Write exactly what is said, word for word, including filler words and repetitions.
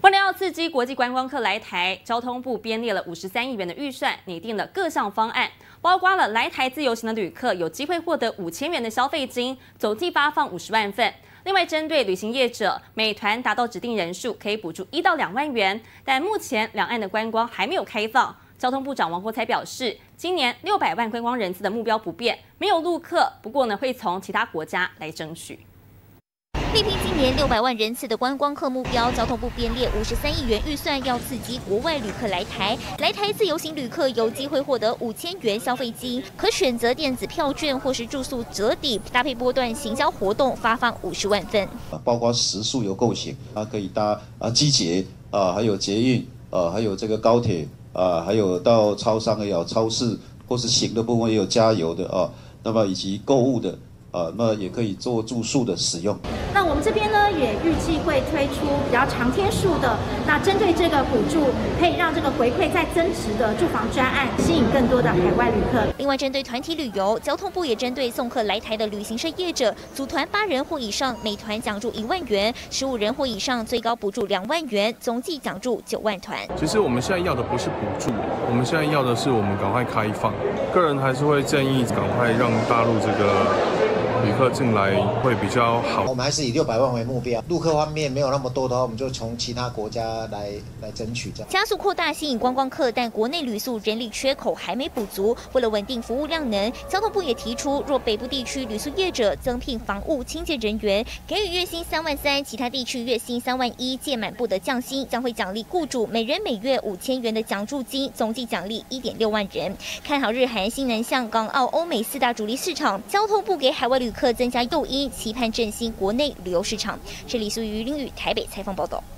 为了要刺激国际观光客来台，交通部编列了五十三亿元的预算，拟定了各项方案，包括了来台自由行的旅客有机会获得五千元的消费金，总计发放五十万份。另外，针对旅行业者，美团达到指定人数可以补助一到两万元，但目前两岸的观光还没有开放。交通部长王国材表示，今年六百万观光人次的目标不变，没有陆客，不过呢会从其他国家来争取。 力拼今年六百万人次的观光客目标，交通部编列五十三亿元预算，要刺激国外旅客来台。来台自由行旅客有机会获得五千元消费金，可选择电子票券或是住宿折抵，搭配波段行销活动，发放五十万份。 包括时速有够行，它可以搭啊机捷啊，还有捷运啊，还有这个高铁啊，还有到超商也有超市或是行的部分也有加油的啊，那么以及购物的。 呃，那也可以做住宿的使用。 那我们这边呢，也预计会推出比较长天数的，那针对这个补助，可以让这个回馈再增值的住房专案，吸引更多的海外旅客。 另外，针对团体旅游，交通部也针对送客来台的旅行社业者，组团八人或以上，每团奖助一万元；十五人或以上，最高补助两万元，总计奖助九万团。 其实我们现在要的不是补助，我们现在要的是我们赶快开放。个人还是会建议赶快让大陆这个。 旅客进来会比较好。 我们还是以六百万为目标，陆客方面没有那么多的话，我们就从其他国家来来争取这样。 加速扩大吸引观光客，但国内旅宿人力缺口还没补足。为了稳定服务量能，交通部也提出，若北部地区旅宿业者增聘房务清洁人员，给予月薪三万三，其他地区月薪三万一，届满不得降薪，将会奖励雇主每人每月五千元的奖助金，总计奖励一点六万人。看好日韩、新南向、港澳、欧美四大主力市场，交通部给海外旅客增加诱因，期盼振兴国内旅游市场。这里苏于林宇台北采访报道。